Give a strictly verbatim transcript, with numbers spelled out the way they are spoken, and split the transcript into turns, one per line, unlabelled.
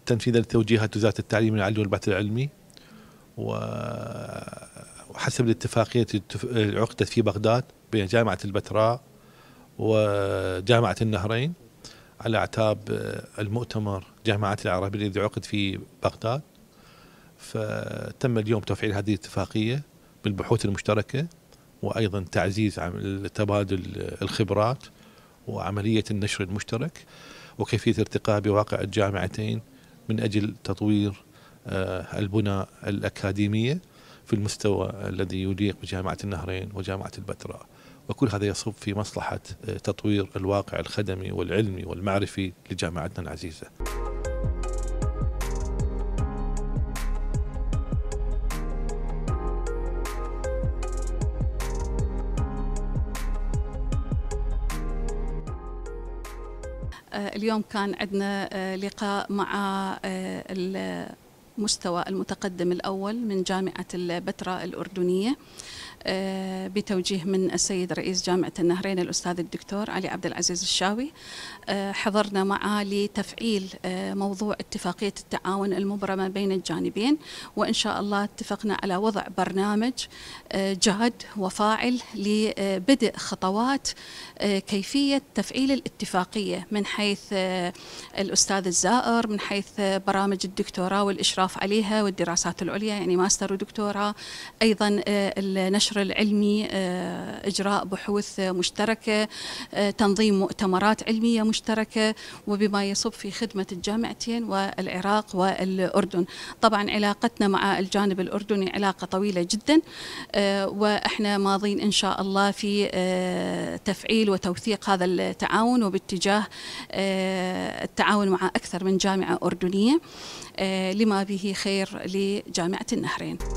تنفيذا لتوجيهات وزارة التعليم العالي والبحث العلمي، وحسب الاتفاقية اللي عقدت في بغداد بين جامعة البتراء وجامعة النهرين على اعتاب المؤتمر جامعات العربية الذي عقد في بغداد. فتم اليوم تفعيل هذه الاتفاقية بالبحوث المشتركة، وأيضا تعزيز تبادل الخبرات وعملية النشر المشترك، وكيفية ارتقاء بواقع الجامعتين من أجل تطوير البنى الأكاديمية في المستوى الذي يليق بجامعة النهرين وجامعة البتراء، وكل هذا يصب في مصلحة تطوير الواقع الخدمي والعلمي والمعرفي لجامعتنا العزيزة.
اليوم كان عندنا لقاء مع المستوى المتقدم الأول من جامعة البتراء الأردنية بتوجيه من السيد رئيس جامعة النهرين الأستاذ الدكتور علي عبد العزيز الشاوي. حضرنا معه لتفعيل موضوع اتفاقية التعاون المبرمة بين الجانبين، وإن شاء الله اتفقنا على وضع برنامج جاد وفاعل لبدء خطوات كيفية تفعيل الاتفاقية من حيث الأستاذ الزائر، من حيث برامج الدكتوراه والإشراف عليها والدراسات العليا يعني ماستر ودكتوراه، أيضا النشر العلمي، إجراء بحوث مشتركة، تنظيم مؤتمرات علمية مشتركة، وبما يصب في خدمة الجامعتين والعراق والأردن. طبعا علاقتنا مع الجانب الأردني علاقة طويلة جدا، وإحنا ماضين إن شاء الله في تفعيل وتوثيق هذا التعاون، وباتجاه التعاون مع أكثر من جامعة أردنية لما به خير لجامعة النهرين.